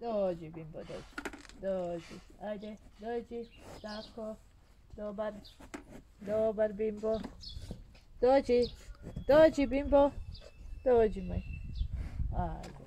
Dođi, Bimbo, dođi. Dođi, ajde, dođi. Tako, dobar. Dobar, Bimbo. Dođi, dođi, Bimbo. Dođi, moj. Ajde.